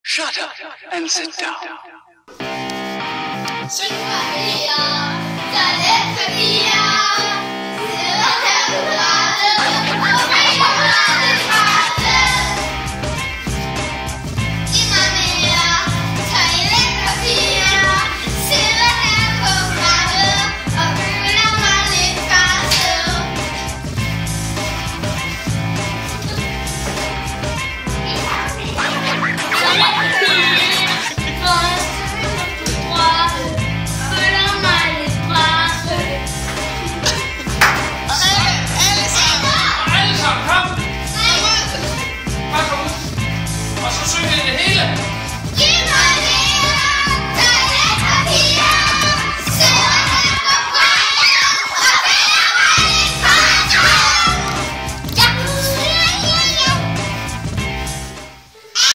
Shut up and sit down. Syng Maria, der let papir. Sidder her på brættet, og ringer brættet brættet. Sig mig mere, tag i let papir. Sidder her på brættet, og føler mig lidt presset. Og så synger I det hele.